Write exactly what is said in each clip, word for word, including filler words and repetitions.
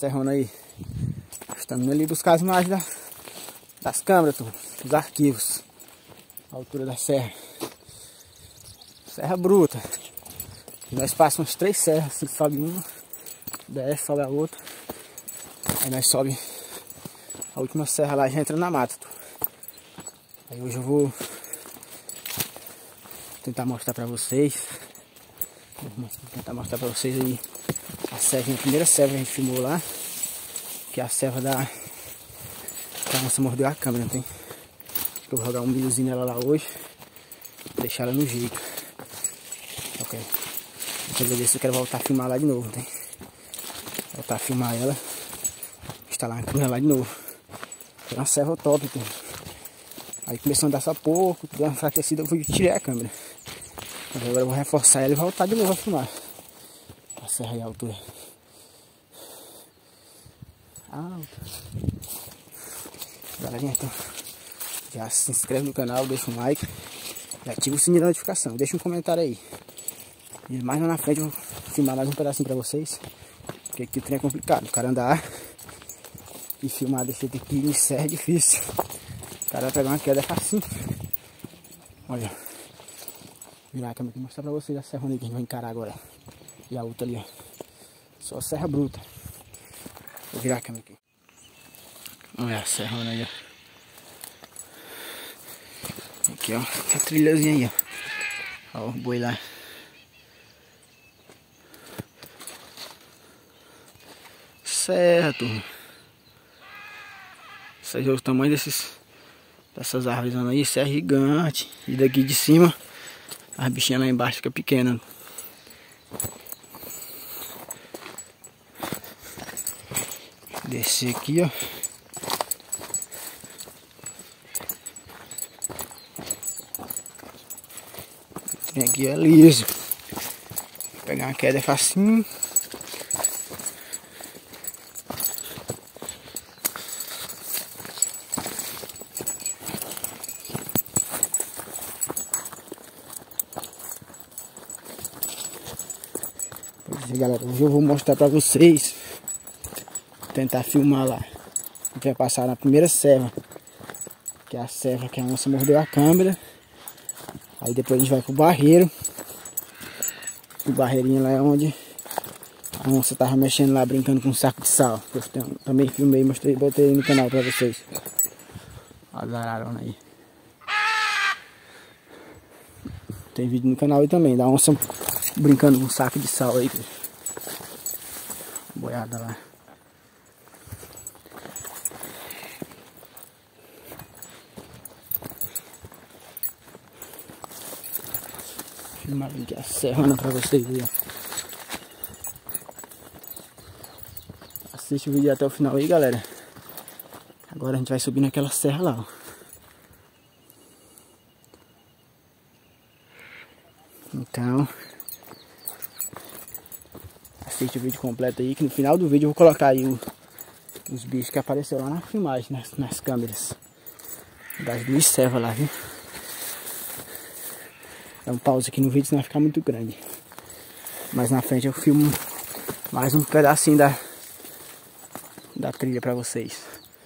serrona aí. Estamos ali buscar as imagens da, das câmeras, turma, os arquivos. A altura da serra. Serra bruta. E nós passamos umas três serras, assim, sobe uma, desce, sobe a outra. Aí nós sobe a última serra lá e já entra na mata. Turma. Aí hoje eu vou tentar mostrar pra vocês. Vou tentar mostrar pra vocês aí a serva, a primeira serva que a gente filmou lá. Que é a serva da... que a onça mordeu a câmera, tem? Acho que eu vou jogar um milhozinho nela lá hoje. Deixar ela no jeito. Ok. Depois desse eu quero voltar a filmar lá de novo, tem? Voltar a filmar ela. Instalar a câmera lá de novo. É uma serva top, tem? Aí começou a andar só pouco, deu uma enfraquecida, eu fui tirar a câmera. Agora eu vou reforçar ela e voltar de novo a filmar. A serra aí a altura. Alta. Galerinha, então já se inscreve no canal, deixa um like e ativa o sininho da notificação. Deixa um comentário aí. E mais lá na frente eu vou filmar mais um pedacinho pra vocês. Porque aqui o trem é complicado. O cara andar e filmar desse jeito aqui em serra é difícil. O cara vai pegar uma queda facinho. Olha. Vou virar a câmera aqui e mostrar pra vocês a serra que a gente vai encarar agora. E a outra ali, ó. Só serra bruta. Vou virar a câmera aqui. Olha a serrona aí, ó. Aqui, ó. Aqui a trilhazinha aí, ó. Ó o boi lá. Serra, turma. Vocês veem o tamanho desses, dessas árvores aí. Serra gigante. E daqui de cima, as bichinhas lá embaixo ficam pequenas. Descer aqui, ó. O trem aqui é liso. Vou pegar uma queda é facinho. Pois é, galera, hoje eu vou mostrar pra vocês. Tentar filmar lá. A gente vai passar na primeira serva, que é a serva que a onça mordeu a câmera. Aí depois a gente vai pro barreiro. O barreirinho lá é onde a onça tava mexendo lá, brincando com um saco de sal. Eu também filmei, mostrei, botei no canal pra vocês. Olha as araronas aí. Tem vídeo no canal aí também, da onça brincando com um saco de sal aí. Boiada lá. Filmar aqui a serrana pra vocês aí, ó. Assiste o vídeo até o final aí, galera. Agora a gente vai subir naquela serra lá, ó. Então, assiste o vídeo completo aí, que no final do vídeo eu vou colocar aí o, os bichos que apareceram lá na filmagem, nas, nas câmeras. Das duas servas lá, viu? Dá um pause aqui no vídeo, senão vai ficar muito grande. Mas na frente eu filmo mais um pedacinho da, da trilha pra vocês.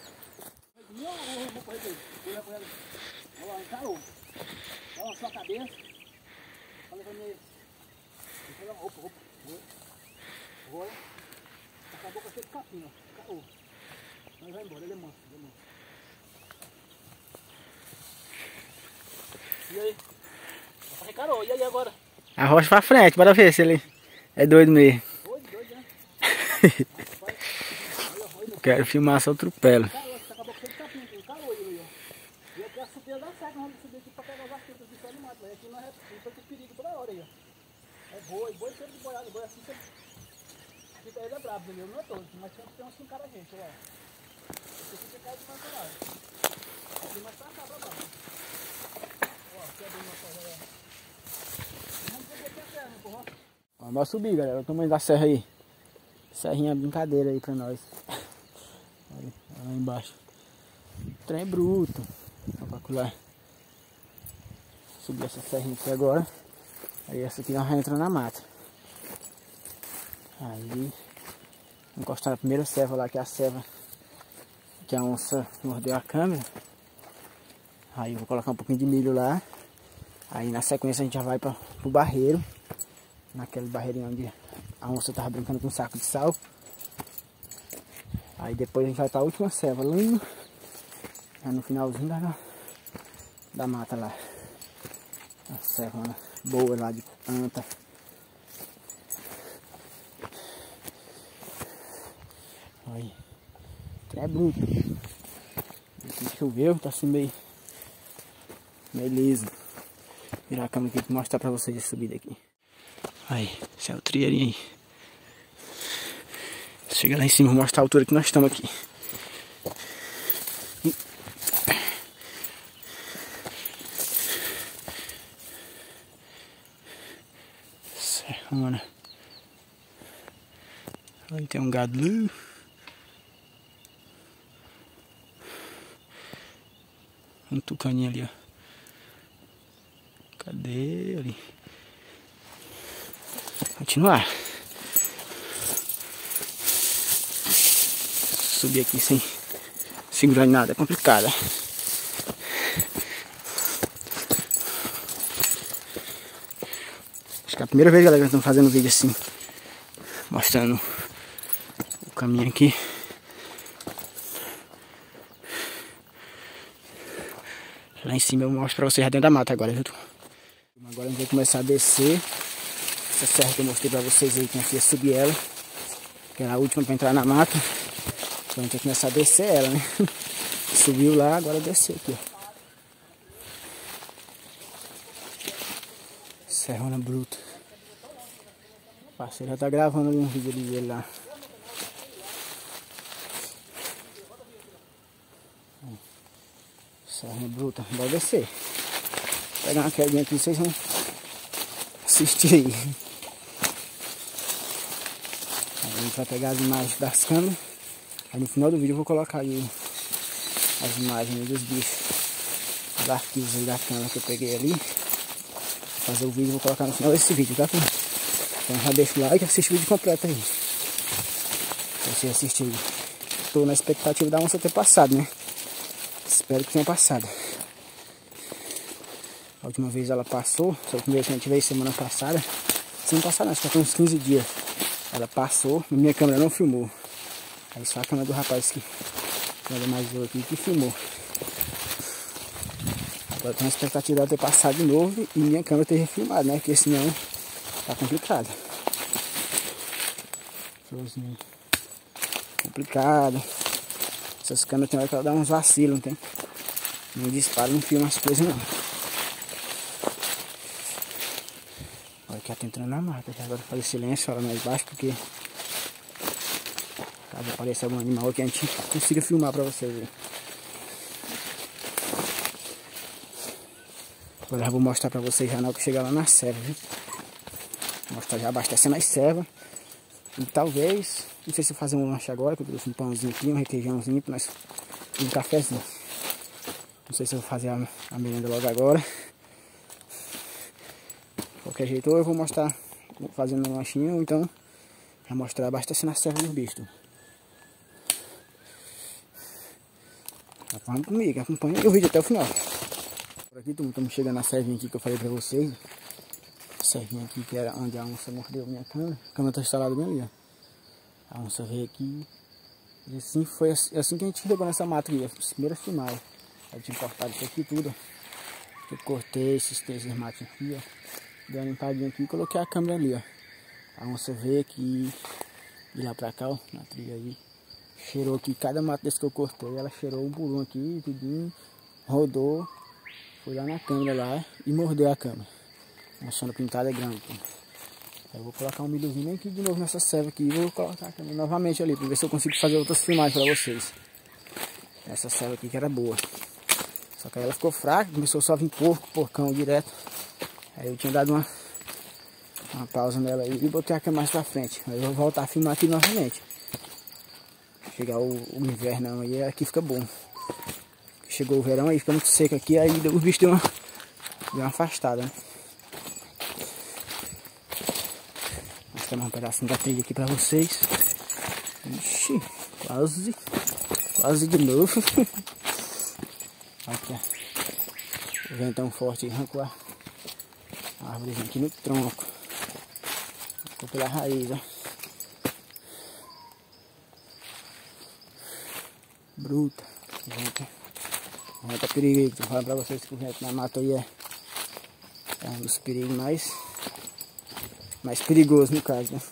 E aí? Carol, e aí agora? Arrocha pra frente, bora ver se ele é doido mesmo. Doido, doido, né? Quero filmar só o trupelo. Acabou com esse capim, tem calor aí, ó. E aqui é a subida da serra, nós vamos subir aqui pra pegar os arquivos do céu do mato. Mas aqui nós estamos com perigo toda hora aí, ó. É boi, boi sempre de boiado, boi assim sempre. Fica ele é brabo, entendeu? Não é todo, mas sempre tem uns que encaram a gente, ó. Esse aqui fica de mais lado. Aqui mais pra cá, pra baixo. Ó, aqui é bem uma coisa, ó. Vamos subir, galera. Olha o tamanho da serra aí. Serrinha brincadeira aí pra nós. Olha lá embaixo. O trem é bruto. Vamos calcular. Subir essa serrinha aqui agora. Aí essa aqui nós vamos entrar na mata. Aí encostar na primeira serva lá, que é a serva que a onça mordeu a câmera. Aí eu vou colocar um pouquinho de milho lá. Aí na sequência a gente já vai para o barreiro, naquele barreirinho onde a onça tava brincando com um saco de sal. Aí depois a gente vai para a última serva lá no, no finalzinho da, da mata lá. A serva boa lá de anta. Aí, é bruto. Aqui choveu, tá assim meio, meio liso. Virar a câmera aqui para mostrar pra vocês a subida aqui. Aí, esse é o trilheirinho aí. Chega lá em cima, vou mostrar a altura que nós estamos aqui. Serrana. Ali tem um gado ali. Um tucaninho ali, ó. Cadê ali? Continuar. Subir aqui sem segurar em nada é complicado. Acho que é a primeira vez, galera, que estamos fazendo vídeo assim, mostrando o caminho aqui. Lá em cima eu mostro pra vocês já dentro da mata agora, viu? Agora a gente vai começar a descer essa serra que eu mostrei pra vocês aí, que a gente ia subir ela, que era a última pra entrar na mata. Então a gente vai começar a descer ela, né? Subiu lá, agora desceu aqui, ó. Serrona bruta. O parceiro já tá gravando ali um vídeo dele lá. Serrana bruta, vai descer. Vou pegar uma quedinha aqui, vocês vão assistir aí. Aí a gente vai pegar as imagens das câmeras. Aí no final do vídeo eu vou colocar aí as imagens dos bichos, os arquivos aí da câmera que eu peguei ali. Vou fazer o vídeo e vou colocar no final desse vídeo, tá? Então já deixa o like e assiste o vídeo completo aí. Pra você assistir aí. Tô na expectativa da onça ter passado, né? Espero que tenha passado. A última vez ela passou, a última vez que a gente veio semana passada. Semana passada, acho que foi uns quinze dias. Ela passou, minha câmera não filmou. Aí só a câmera do rapaz que ela mais aqui que filmou. Agora tem a expectativa dela ter passado de novo e minha câmera ter refilmado, né? Porque senão tá complicado. Florzinho complicado. Essas câmeras tem hora que ela dá uns vacilos, não tem? Não dispara, não filma as coisas não. Olha que ela tá entrando na mata. Agora fazer silêncio, ela mais baixo, porque caso apareça algum animal que a gente consiga filmar pra vocês aí. Agora eu vou mostrar pra vocês já na hora que chegar lá na serva, viu? Vou mostrar já abastecendo as servas. E talvez, não sei se eu vou fazer um lanche agora, que eu trouxe um pãozinho aqui, um requeijãozinho pra nós e um cafezinho. Não sei se eu vou fazer a, a merenda logo agora. De qualquer jeito, ou eu vou mostrar fazendo um lanchinho, ou então já mostrar abastecendo a serva dos bichos. Vamos comigo, acompanha o vídeo até o final. Por aqui estamos chegando na servinha aqui que eu falei pra vocês. A servinha aqui que era onde a onça mordeu minha câmera. A câmera tá instalada bem ali, ó. A onça veio aqui. E assim foi assim que a gente chegou nessa mata aqui, as primeiras filmagens. Eu tinha cortado isso aqui tudo. Eu cortei esses três matinhos aqui, ó. Dei uma limpadinha aqui e coloquei a câmera ali, ó. A onça veio aqui e lá pra cá, ó, na trilha aí. Cheirou aqui, cada mato desse que eu cortei, ela cheirou um por um aqui, tudinho, rodou, foi lá na câmera lá e mordeu a câmera. Mostrando a pintada grande. Aí eu vou colocar um milhozinho bem aqui de novo nessa serva aqui e vou colocar a câmera novamente ali, para ver se eu consigo fazer outras filmagens para vocês. Essa serva aqui que era boa. Só que aí ela ficou fraca, começou só a vir porco, porcão direto. Aí eu tinha dado uma, uma pausa nela aí e botei a câmera mais pra frente. Aí eu vou voltar a filmar aqui novamente. Chegar o, o inverno aí, aqui fica bom. Chegou o verão aí, fica muito seco aqui, aí o bicho deu uma, deu uma afastada, né? Vou mostrar um pedacinho da trilha aqui pra vocês. Ixi, quase, quase de novo. Aqui, ó. O ventão forte arrancou a árvore aqui no tronco. Ficou pela raiz, ó. Bruta. Vento, vento é perigoso. Tô falando pra vocês que o vento na mata aí é, é um dos perigos mais, mais perigosos no caso, né?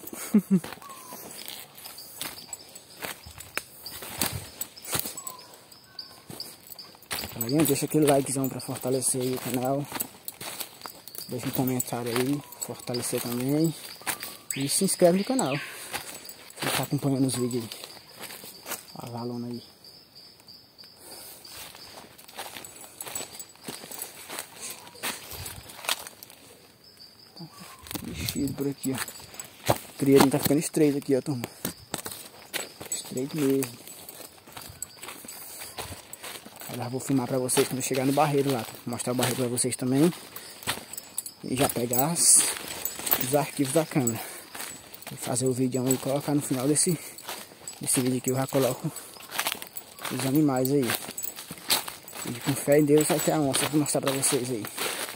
Galerinha, deixa aquele likezão pra fortalecer aí o canal. Deixa um comentário aí, fortalecer também. E se inscreve no canal. Você tá acompanhando os vídeos aí. As alunas aí. Mexido por aqui, ó. O criadinho tá ficando estreito aqui, ó, turma. Estreito mesmo. Agora vou filmar pra vocês quando eu chegar no barreiro lá. Mostrar o barreiro pra vocês também. E já pegar as, os arquivos da câmera. Vou fazer o vídeo e colocar no final desse, desse vídeo aqui. Eu já coloco os animais aí. E com fé em Deus vai ter a onça. Vou mostrar pra vocês aí.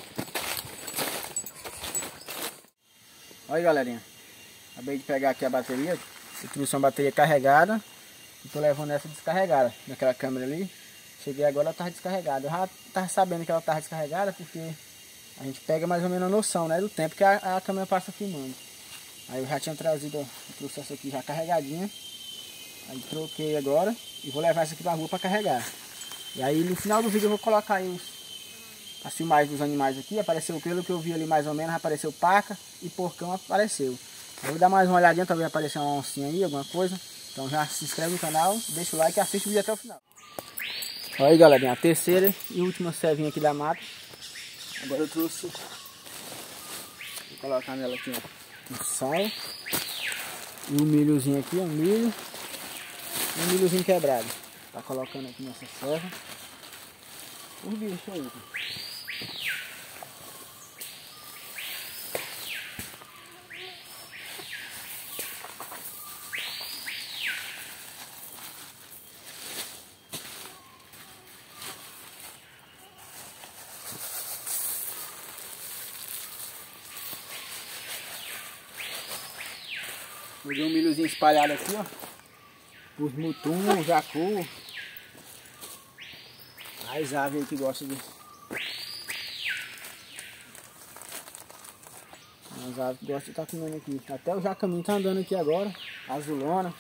Olha aí, galerinha. Acabei de pegar aqui a bateria. Eu trouxe uma bateria carregada. E tô levando essa descarregada naquela câmera ali. Cheguei agora, ela tava descarregada. Eu já tava sabendo que ela tava descarregada porque a gente pega mais ou menos a noção, né, do tempo que a, a câmera passa filmando. Aí eu já tinha trazido, eu trouxe essa aqui já carregadinha. Aí troquei agora e vou levar essa aqui pra rua pra carregar. E aí no final do vídeo eu vou colocar aí os, as filmagens dos animais aqui. Apareceu, pelo que eu vi ali mais ou menos, apareceu paca e porcão apareceu. Eu vou dar mais uma olhadinha, talvez aparecer uma oncinha aí, alguma coisa. Então já se inscreve no canal, deixa o like e assiste o vídeo até o final. Olha aí, galerinha, a terceira e última servinha aqui da mata. Agora eu trouxe, vou colocar nela aqui, ó, um sal e um milhozinho aqui, um milho e um milhozinho quebrado. Tá colocando aqui nessa serva os bichos aí. Joguei um milhozinho espalhado aqui, ó. Os mutum, jacu. As aves aí que gostam de... As aves que gostam de estar comendo aqui. Até o jacaminho tá andando aqui agora. Azulona.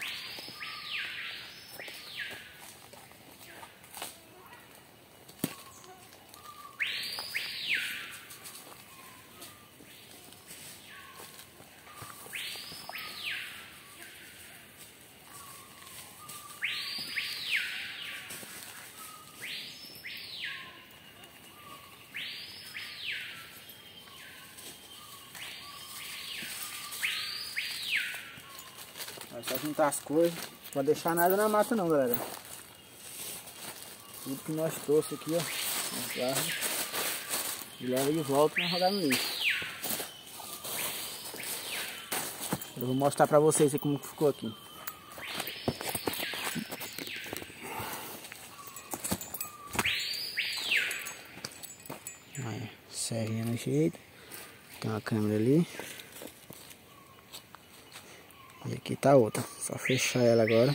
É só juntar as coisas. Não pode deixar nada na mata não, galera. Tudo que nós trouxe aqui, ó. Guarda. E leva de volta pra jogar no lixo. Eu vou mostrar pra vocês aí como ficou aqui. Aí, serrinha no jeito. Tem uma câmera ali. E aqui tá outra. Só fechar ela agora.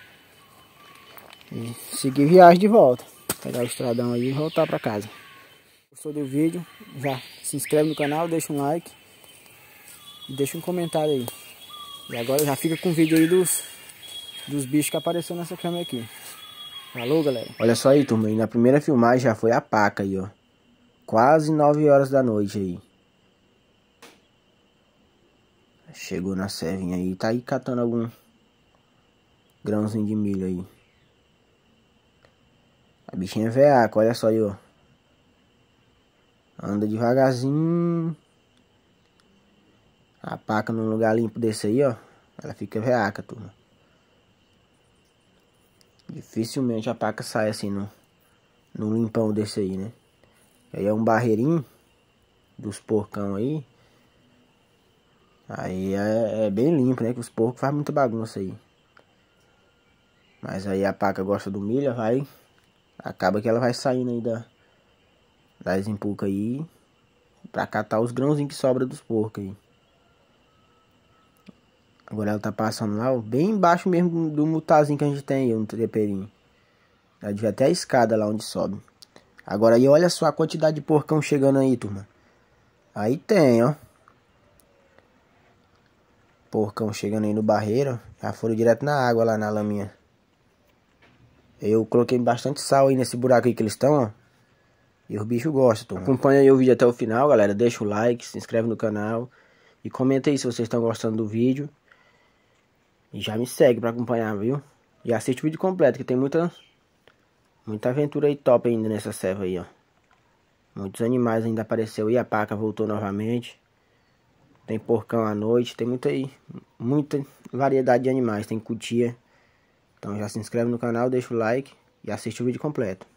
E seguir viagem de volta. Pegar o estradão aí e voltar pra casa. Gostou do vídeo? Já se inscreve no canal, deixa um like. E deixa um comentário aí. E agora já fica com o vídeo aí dos, dos bichos que apareceu nessa câmera aqui. Falou, galera. Olha só aí, turma. E na primeira filmagem já foi a paca aí, ó. Quase nove horas da noite aí. Chegou na servinha aí, tá aí catando algum grãozinho de milho aí. A bichinha é veaca, olha só aí, ó. Anda devagarzinho. A paca num lugar limpo desse aí, ó. Ela fica veaca, turma. Dificilmente a paca sai assim no, no limpão desse aí, né? Aí é um barreirinho dos porcão aí. Aí é, é bem limpo, né? Que os porcos fazem muita bagunça aí. Mas aí a paca gosta do milho, vai. Acaba que ela vai saindo aí da, das empucas aí. Pra catar os grãozinhos que sobra dos porcos aí. Agora ela tá passando lá, ó, bem embaixo mesmo do mutazinho que a gente tem aí no trepeirinho. Já devia até a escada lá onde sobe. Agora aí olha só a quantidade de porcão chegando aí, turma. Aí tem, ó. Porcão chegando aí no barreiro. Já foram direto na água lá na laminha. Eu coloquei bastante sal aí nesse buraco aí que eles estão, ó. E os bichos gostam, turma. Acompanha aí o vídeo até o final, galera. Deixa o like, se inscreve no canal. E comenta aí se vocês estão gostando do vídeo. E já me segue pra acompanhar, viu? E assiste o vídeo completo, que tem muita... Muita aventura aí top ainda nessa serva aí, ó. Muitos animais ainda apareceu aí. A paca voltou novamente. Tem porcão à noite. Tem muita aí. Muita variedade de animais. Tem cutia. Então já se inscreve no canal, deixa o like. E assiste o vídeo completo.